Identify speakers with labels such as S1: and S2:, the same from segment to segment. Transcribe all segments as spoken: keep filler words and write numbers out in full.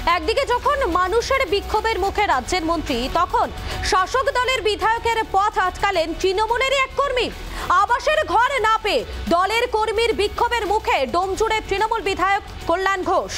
S1: একদিকে যখন মানুষের বিক্ষোভের মুখে রাজ্যের মন্ত্রী, তখন শাসক দলের বিধায়কের পথ আটকালেন তৃণমূলেরই এক কর্মী। আবাসের ঘর না পেয়ে দলের কর্মীর বিক্ষোভের মুখে ডোমজুড়ে তৃণমূল বিধায়ক কল্যাণ ঘোষ।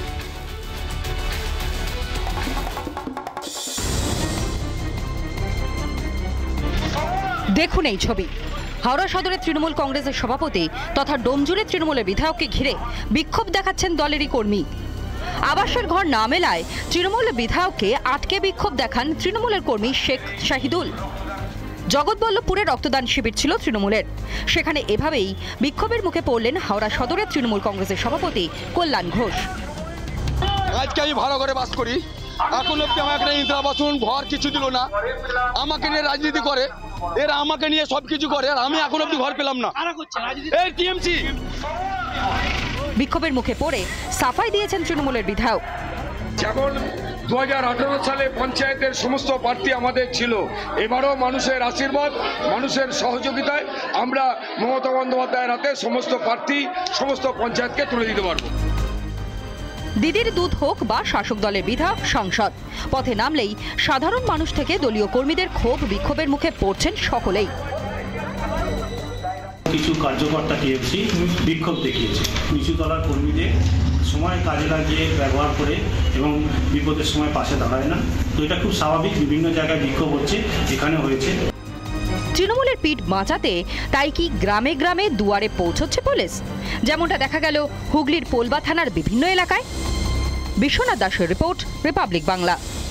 S2: দেখুন এই ছবি। হাওড়া সদরের তৃণমূল কংগ্রেসের সভাপতি তথা ডোমজুড়ে তৃণমূলের বিধায়ককে ঘিরে বিক্ষোভ দেখাচ্ছেন দলেরই কর্মী। আবাসের ঘর না মেলায় তৃণমূল বিধায়ককে আটকে বিক্ষোভ দেখান তৃণমূলের কর্মী শেখ শাহিদুল। জগৎবল্লভপুরে রক্তদান শিবির ছিল তৃণমূলের, সেখানে এভাবেই বিক্ষোভের মুখে পড়লেন হাওড়া সদরের তৃণমূল কংগ্রেসের সভাপতি কল্যাণ ঘোষ।
S3: আজকে আমি ভালো করে বাস করি, এখন অব্দি আমার একটা ইন্দিরা বাসন ঘর কিছু দিল না। আমাকে নিয়ে রাজনীতি করে, এরা আমাকে নিয়ে সবকিছু করে, আর আমি এখন অব্দি ঘর পেলাম না। এই টিএমসি
S2: বিক্ষোভের মুখে পড়ে সাফাই দিয়েছেন তৃণমূলের বিধায়ক।
S4: যেমন দু হাজার আঠারো সালে পঞ্চায়েতের সমস্ত প্রার্থী আমাদের ছিল, এবারও মানুষের আশীর্বাদ, মানুষের সহযোগিতায় আমরা মমতা বন্দ্যোপাধ্যায়ের হাতে সমস্ত প্রার্থী, সমস্ত পঞ্চায়েতকে তুলে দিতে পারবো।
S2: দিদির দুধ হোক বা শাসক দলের বিধায়ক, সংসদ পথে নামলেই সাধারণ মানুষ থেকে দলীয় কর্মীদের ক্ষোভ বিক্ষোভের মুখে পড়ছেন সকলেই।
S5: কিছু কার্যকর্তা টিএমসি বিক্ষোভ দেখিয়েছে, নিচু তলার কর্মীদের সময় কাজে লাগিয়ে ব্যবহার করে এবং বিপদের সময় পাশে দাঁড়ায় না। তো এটা খুব স্বাভাবিক, বিভিন্ন জায়গায় বিক্ষোভ হচ্ছে, এখানে হয়েছে।
S2: তৃণমূলের পিঠ বাঁচাতে তাই কি গ্রামে গ্রামে দুয়ারে পৌঁছচ্ছে পুলিশ, যেমনটা দেখা গেল হুগলির পোলবা থানার বিভিন্ন এলাকায়। বিশ্বনাথ দাসের রিপোর্ট, রিপাবলিক বাংলা।